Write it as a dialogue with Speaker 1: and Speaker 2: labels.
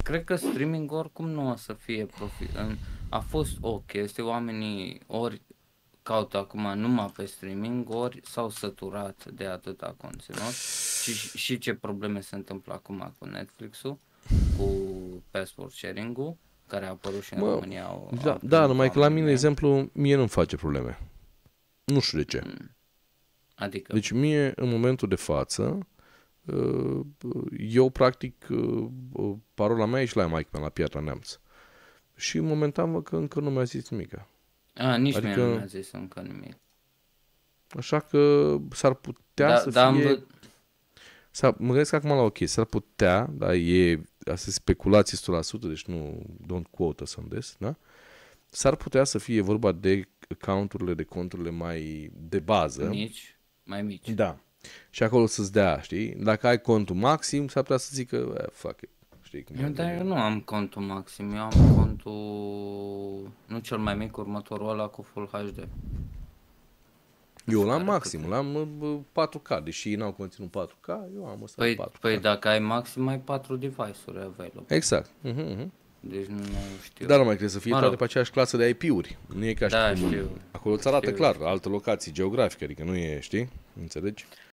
Speaker 1: cred că streaming oricum nu o să fie a fost o chestie, oamenii ori caută acum numai pe streaming, ori s-au săturat de atâta conținut și ce probleme se întâmplă acum cu Netflix-ul, cu passport sharing-ul, care a apărut și în
Speaker 2: Mă,
Speaker 1: România
Speaker 2: da,
Speaker 1: au
Speaker 2: da,
Speaker 1: primit
Speaker 2: numai că la
Speaker 1: oamenii
Speaker 2: mine, de
Speaker 1: mei.
Speaker 2: exemplu, mie nu-mi face probleme. Nu știu de ce.
Speaker 1: Adică,
Speaker 2: Deci mie, în momentul de față, eu practic, parola mea e și la Mike la Piatra Neamț. Și momentan văd că încă nu mi-a zis nimic.
Speaker 1: nici mie nu mi-a
Speaker 2: Adică,
Speaker 1: zis încă nimic.
Speaker 2: așa că s-ar putea să
Speaker 1: Dar
Speaker 2: fie... Mă gândesc acum la o chestie. S-ar putea, dar asta e speculații 100%, deci nu don't quote us on this, da? S-ar putea să fie vorba de accounturile, de conturile mai de bază.
Speaker 1: mai mici.
Speaker 2: Da. Și acolo să-ți dea, știi? Dacă ai contul maxim, s-ar putea să zică, fuck it. Știi cum e?
Speaker 1: Dar eu nu am contul maxim, eu am contul, nu cel mai mic, următorul ăla cu Full HD.
Speaker 2: Eu l-am maxim, l-am 4K, deși ei n-au conținut 4K, eu am ăsta 4K.
Speaker 1: Păi dacă ai maxim, ai 4 device-uri available.
Speaker 2: Exact.
Speaker 1: Deci nu știu.
Speaker 2: Dar nu mai trebuie să fie toate pe aceeași clasă de IP-uri. Nu e ca și cum
Speaker 1: știu.
Speaker 2: acolo îți arată clar, altă locație geografică, adică nu e, știi? Înțelegi?